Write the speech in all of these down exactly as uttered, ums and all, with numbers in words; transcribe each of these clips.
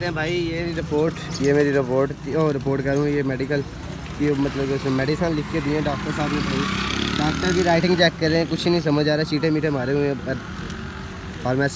भाई ये रिपोर्ट, ये मेरी रिपोर्ट और रिपोर्ट करूँ ये मेडिकल की, मतलब उसमें मेडिसिन लिख के दिए डॉक्टर साहब ने। भाई डॉक्टर की राइटिंग चेक कर रहे हैं, कुछ ही नहीं समझ आ रहा, चीटे मीटे मारे हुए हैं पर फार्मेसी।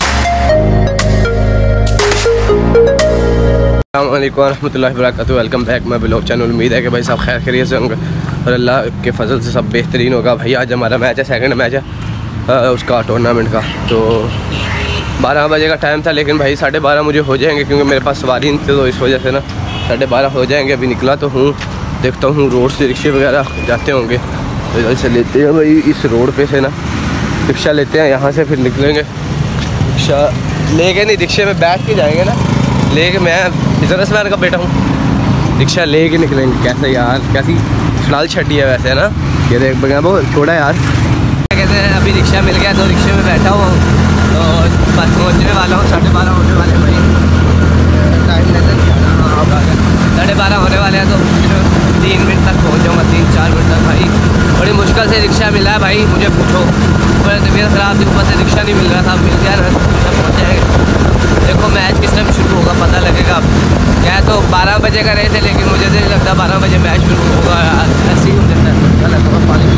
अस्सलाम वालेकुम रहमतुल्लाहि व बरकातुहू। Welcome back my blog channel. उम्मीद है कि भाई सब खैर खैरियत से होंगे और अल्लाह के फजल से सब बेहतरीन होगा। भाई आज हमारा मैच है, सेकंड मैच है उसका टूर्नामेंट का। तो बारह बजे का टाइम था, लेकिन भाई साढ़े बारह मुझे हो जाएंगे क्योंकि मेरे पास सवारी नहीं थी, तो इस वजह से ना साढ़े बारह हो जाएंगे। अभी निकला तो हूँ, देखता हूँ रोड से रिक्शे वगैरह जाते होंगे तो इधर से लेते हैं भाई, इस रोड पे से ना रिक्शा लेते हैं, यहाँ से फिर निकलेंगे। रिक्शा लेके नहीं, रिक्शे में बैठ के जाएंगे ना, लेके मैं बिजनेस मैन का बेटा हूँ, रिक्शा ले कर निकलेंगे। कैसे यार, कैसी छड़ाल छटी है वैसे है ना, ये देख बगैर वो छोड़ा यार। कहते हैं अभी रिक्शा मिल गया तो रिक्शे में बैठा हुआ हूँ, तो बस पहुँचने वाला हूँ। साढ़े बारह होने वाले हैं भाई, टाइम नजर साढ़े बारह होने वाले हैं, तो तीन मिनट तक पहुँच जाऊँगा, तीन चार मिनट तक। भाई बड़ी मुश्किल से रिक्शा मिला है भाई, मुझे पूछो, मेरी तबीयत ख़राब थी, ऊपर से रिक्शा नहीं मिल रहा था, मिल गया ना, पहुँच जाएगा। देखो मैच किस टाइम शुरू होगा पता लगेगा। अब क्या तो बारह बजे का रहे थे, लेकिन मुझे नहीं लगता बारह बजे मैच शुरू होगा, ऐसे ही हो जाता है। पानी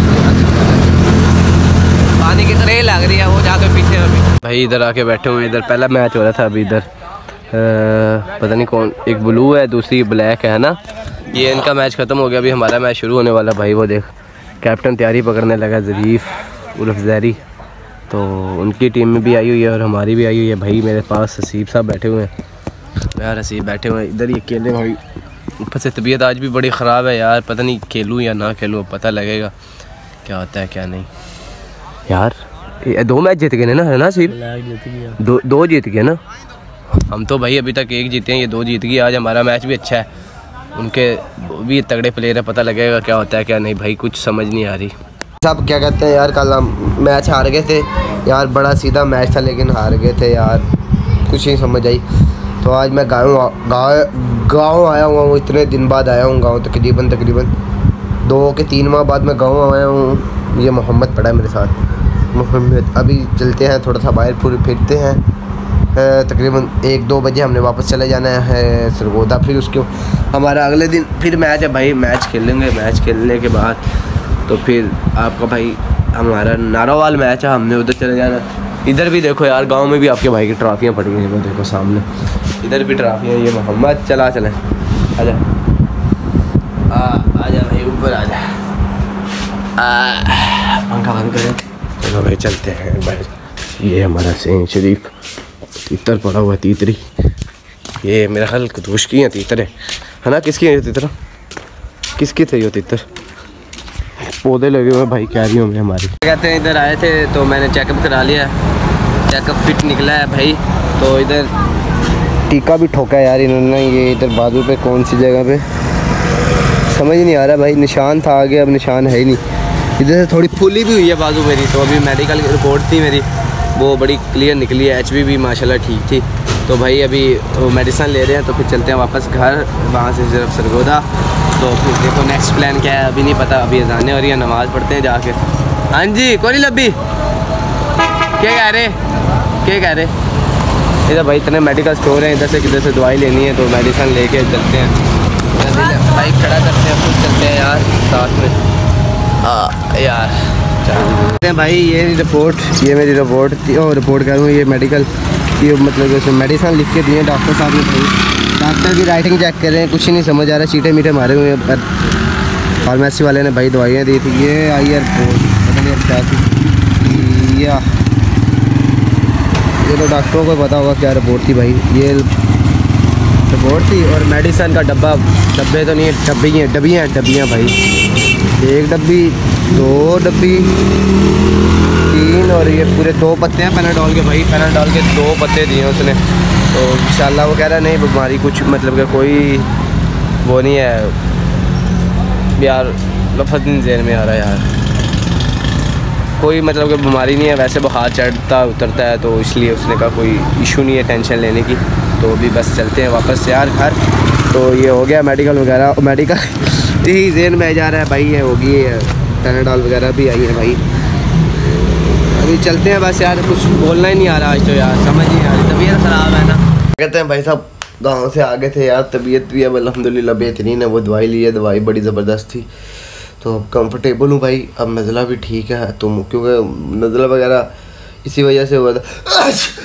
पानी की तरह ही लग रही है वो जाके पीछे। अभी भाई इधर आके बैठे हुए, इधर पहला मैच हो रहा था अभी इधर, पता नहीं कौन, एक ब्लू है दूसरी ब्लैक है ना, ये इनका मैच ख़त्म हो गया, अभी हमारा मैच शुरू होने वाला। भाई वो देख कैप्टन तैयारी पकड़ने लगा, ज़रीफ़ उर्फ ज़ैरी, तो उनकी टीम में भी आई हुई है और हमारी भी आई हुई है। भाई मेरे पास हसीब साहब बैठे हुए हैं, यार हसीब बैठे हुए हैं इधर ही अकेले। भाई ऊपर से तबीयत आज भी बड़ी ख़राब है यार, पता नहीं खेलूँ या ना खेलूँ, पता लगेगा क्या होता है क्या नहीं। यार दो मैच जीत गए ना, है ना सिर्फ दो दो जीत गए ना, हम तो भाई अभी तक एक जीते हैं, ये दो जीत गई। आज हमारा मैच भी अच्छा है, उनके भी तगड़े प्लेयर है, पता लगेगा क्या होता है क्या नहीं। भाई कुछ समझ नहीं आ रही। सब क्या कहते हैं यार, कल हम मैच हार गए थे यार, बड़ा सीधा मैच था लेकिन हार गए थे यार, कुछ नहीं समझ आई। तो आज मैं गाँव गाँव गाँव आया हुआ हूँ, इतने दिन बाद आया हूँ गाँव, तकरीबन तकरीबन दो के तीन माह बाद मैं गाँव आया हूँ। ये मोहम्मद पड़ा है मेरे साथ, मोहम्मद। अभी चलते हैं थोड़ा सा बाहर पूरे फिरते हैं, तकरीबन एक दो बजे हमने वापस चले जाना है सरगोदा, फिर उसके हमारा अगले दिन फिर मैच है भाई, मैच खेलेंगे। मैच खेलने के बाद तो फिर आपका भाई हमारा नारोवाल मैच है, हमने उधर चले जाना। इधर भी देखो यार, गांव में भी आपके भाई की ट्रॉफियाँ पड़ी हुई हैं, वो देखो सामने, इधर भी ट्रॉफियाँ। ये मोहम्मद चला चलें, आजा आजा भाई ऊपर आजा, पंखा बंद करें। चलो भाई चलते हैं बाहर। ये हमारा सेन शरीफ तीतर पड़ा हुआ, तीतरी, ये मेरा ख्याल कदूश की है तीतर है, है ना? किसकी है तीतर, किसकी थे ये तीतर? पौधे लगे हुए भाई क्यारियों में हमारी। कहते हैं इधर आए थे तो मैंने चेकअप करा लिया, चेकअप फिट निकला है भाई। तो इधर टीका भी ठोका है यार इन्होंने, ये इधर बाजू पे कौन सी जगह पे समझ नहीं आ रहा भाई, निशान था आगे, अब निशान है ही नहीं। इधर से थोड़ी फूली भी हुई है बाजू मेरी, तो अभी मेडिकल की रिपोर्ट थी मेरी, वो बड़ी क्लियर निकली है, एच बी भी माशाल्लाह ठीक थी। तो भाई अभी वो मेडिसिन ले रहे हैं, तो फिर चलते हैं वापस घर, वहाँ से सिर्फ सरगोदा। तो फिर देखो नेक्स्ट प्लान क्या है अभी नहीं पता, अभी अज़ानें हो रही है, नमाज़ पढ़ते हैं जाके। हाँ जी कोई लब्बी, क्या कह रहे क्या कह रहे इधर भाई इतने मेडिकल स्टोर हैं, इधर से किधर से दवाई लेनी है तो मेडिसिन लेके चलते हैं, बाइक खड़ा करते हैं, खुद चलते हैं यार साथ में। हाँ यार चलते हैं भाई। ये रिपोर्ट, ये मेरी रिपोर्ट थी और रिपोर्ट करूँ ये मेडिकल की, मतलब उसमें मेडिसिन लिख के दिए डॉक्टर साहब ने। भाई डॉक्टर की राइटिंग चेक कर रहे हैं, कुछ ही नहीं समझ आ रहा, चीटे मीटे मारे हुए हैं पर फार्मेसी वाले ने भाई दवाइयाँ दी थी। ये आई है रिपोर्ट, पता नहीं अब क्या थी, या ये तो डॉक्टरों को पता होगा क्या रिपोर्ट थी भाई। ये रिपोर्ट थी और मेडिसिन का डब्बा, डब्बे तो नहीं है, डब्बी हैं, डब्बियाँ हैं, डब्बियाँ भाई, एक डब्बी, दो डब्बी, तीन, और ये पूरे दो पत्ते हैं पैनाडोल के भाई, पैनाडोल के दो पत्ते दिए उसने। तो इंशाल्लाह वो कह रहा है नहीं बीमारी कुछ, मतलब कि कोई वो नहीं है यार, लफ्ज़ नहीं ज़हन में आ रहा यार, कोई मतलब कि बीमारी नहीं है, वैसे बुखार चढ़ता उतरता है, तो इसलिए उसने कहा कोई इशू नहीं है टेंशन लेने की। तो अभी बस चलते हैं वापस से यार घर। तो ये हो गया मेडिकल वगैरह, मेडिकल यही ज़हन में जा रहा है भाई, ये होगी पैनाडोल वगैरह भी आई है भाई। अभी चलते हैं बस यार, कुछ बोलना ही नहीं आ रहा आज तो यार, समझ नहीं आ रही, तबीयत ख़राब है ना। कहते हैं भाई साहब गांव से आगे थे यार, तबीयत भी अब अल्हम्दुलिल्लाह बेहतरीन है। वो दवाई ली है, दवाई बड़ी ज़बरदस्त थी, तो अब कंफर्टेबल हूँ भाई। अब नज़ला भी ठीक है, तो क्योंकि नज़ला वगैरह इसी वजह से हुआ था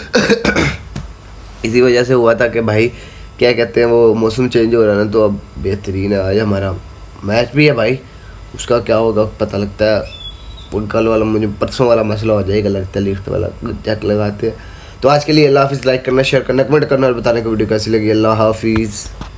इसी वजह से हुआ था कि भाई क्या कहते हैं वो मौसम चेंज हो रहा है ना, तो अब बेहतरीन है। आज हमारा मैच भी है भाई, उसका क्या होगा पता लगता है। वो कल वाला मुझे परसों वाला मसला हो जाएगा लगता है, लिफ्ट वाला चेक लगाते हैं। तो आज के लिए अल्लाह हाफिज़। लाइक करना, शेयर करना, कमेंट करना और बताने को वीडियो कैसी लगी। अल्लाह हाफिज़।